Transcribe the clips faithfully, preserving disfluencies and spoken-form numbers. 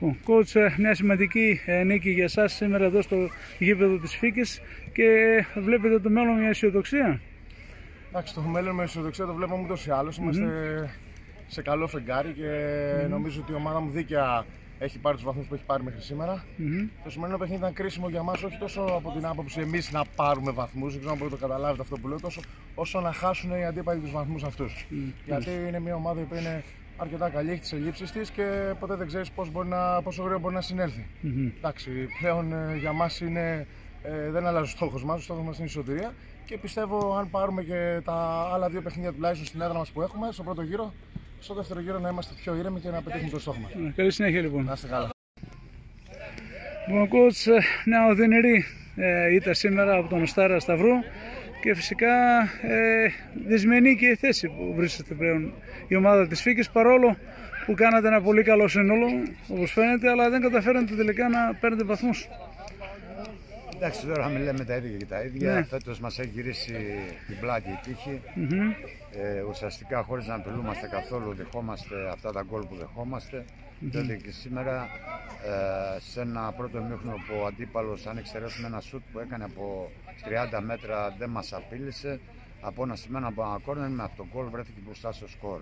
Coach, μια σημαντική νίκη για εσάς σήμερα εδώ στο γήπεδο της Φίκης και βλέπετε το μέλλον με αισιοδοξία. Εντάξει, το μέλλον με αισιοδοξία το βλέπουμε ούτως ή άλλως. Είμαστε mm-hmm. σε καλό φεγγάρι και mm-hmm. νομίζω ότι η ομάδα μου δίκαια έχει πάρει τους βαθμούς που έχει πάρει μέχρι σήμερα. Mm-hmm. Το σημερινό παιχνίδι ήταν κρίσιμο για μας, όχι τόσο από την άποψη εμείς να πάρουμε βαθμούς, δεν ξέρω αν μπορείτε να το καταλάβετε αυτό που λέω, τόσο όσο να χάσουν οι αντίπαλοι τους βαθμούς αυτούς. Mm-hmm. Γιατί είναι μια ομάδα που είναι αρκετά καλή, έχει τις ελλείψεις της και ποτέ δεν ξέρεις πώς μπορεί να, πόσο γρήγορα μπορεί να συνέλθει. Mm-hmm. Εντάξει, πλέον για μας είναι, ε, δεν αλλάζει ο στόχος μας, ο στόχος μας είναι η σωτηρία και πιστεύω αν πάρουμε και τα άλλα δύο παιχνίδια τουλάχιστον στην έδρα μας που έχουμε, στο πρώτο γύρο, στο δεύτερο γύρο να είμαστε πιο ήρεμοι και να πετύχουμε το στόχο μας. Καλή συνέχεια λοιπόν. Να είστε καλά. Λοιπόν, coach, μια οδυνηρή ε, ήττα σήμερα από τον Στάρα Σταυρού και φυσικά ε, δυσμενή και η θέση που βρίσκεται πλέον η ομάδα της Φίκης, παρόλο που κάνατε ένα πολύ καλό σύνολο όπως φαίνεται, αλλά δεν καταφέρατε τελικά να παίρνετε βαθμούς. Εντάξει, τώρα μιλάμε τα ίδια και τα ίδια. Ναι. Φέτος μας έχει γυρίσει την πλάτη η τύχη. Mm-hmm. ε, ουσιαστικά χωρίς να απειλούμαστε καθόλου δεχόμαστε αυτά τα γκολ που δεχόμαστε. Mm-hmm. Διότι και σήμερα ε, σε ένα πρώτο ημίχρονο που ο αντίπαλος, αν εξαιρέσουμε ένα σουτ που έκανε από τριάντα μέτρα, δεν μας απείλησε. Από ένα σημείο από ένα κόρνερ με αυτό το γκολ βρέθηκε μπροστά στο σκορ.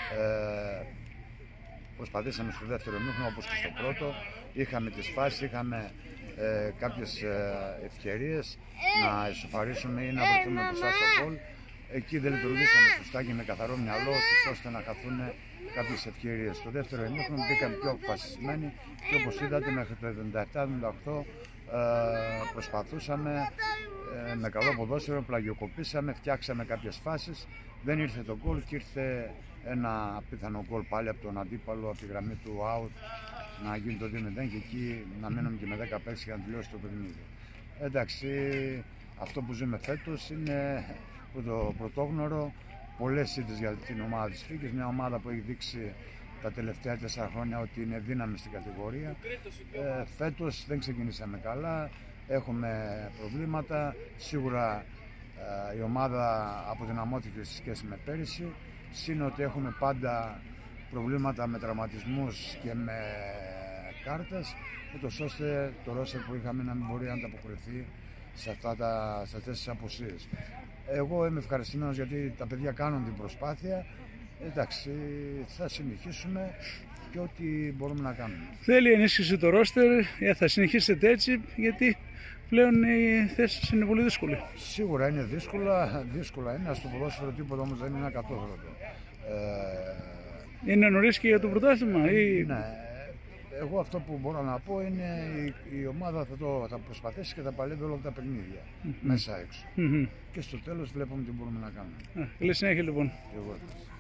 Ε, προσπαθήσαμε στο δεύτερο ημίχρονο όπως και στο πρώτο. Είχαμε τις φάσεις, είχαμε Ε, κάποιες ε, ευκαιρίες να ισοφαρίσουμε ή να βρεθούμε μπροστά στο γκολ. Εκεί δεν λειτουργήσαμε σωστά και με καθαρό μυαλό, ώστε να χαθούν κάποιες ευκαιρίες. Στο δεύτερο ημίχρονο μπήκαμε πιο αποφασισμένοι και όπως είδατε μέχρι το εβδομήντα επτά εβδομήντα οκτώ ε, προσπαθούσαμε ε, με καλό ποδόσφαιρο, πλαγιοκοπήσαμε, φτιάξαμε κάποιες φάσεις. Δεν ήρθε το γκολ και ήρθε ένα πιθανό γκολ πάλι από τον αντίπαλο από τη γραμμή του out, να γίνει το δύο μηδέν και εκεί να μείνουμε και με δέκα παίκτες για να τελειώσει το παιχνίδι. Εντάξει, αυτό που ζούμε φέτος είναι το πρωτόγνωρο, πολλές ήττες για την ομάδα της Φίκης, μια ομάδα που έχει δείξει τα τελευταία τέσσερα χρόνια ότι είναι δύναμη στην κατηγορία. Ε, φέτος δεν ξεκινήσαμε καλά, έχουμε προβλήματα, σίγουρα ε, η ομάδα αποδυναμώθηκε σε σχέση με πέρυσι, σύν ότι έχουμε πάντα προβλήματα με τραυματισμούς και με κάρτες, ούτως ώστε το ρόστερ που είχαμε να μην μπορεί να ανταποκριθεί σε, αυτά τα, σε αυτές τις απουσίες. Εγώ είμαι ευχαριστημένος γιατί τα παιδιά κάνουν την προσπάθεια. Εντάξει, θα συνεχίσουμε και ό,τι μπορούμε να κάνουμε. Θέλει ενίσχυση το ρόστερ, θα συνεχίσετε έτσι, γιατί πλέον οι θέσεις είναι πολύ δύσκολες. Σίγουρα είναι δύσκολα, δύσκολα είναι, στο ποδόσφαιρο τίποτα όμως δεν είναι ακατόχρωτο. Ε, Είναι νωρίς και για το πρωτάθλημα ή... Ναι, εγώ αυτό που μπορώ να πω είναι η, η ομάδα θα, το, θα προσπαθήσει και θα παλεύει όλα τα παιχνίδια, mm-hmm. μέσα έξω. Mm-hmm. Και στο τέλος βλέπουμε τι μπορούμε να κάνουμε. Καλή συνέχεια λοιπόν. Εγώ.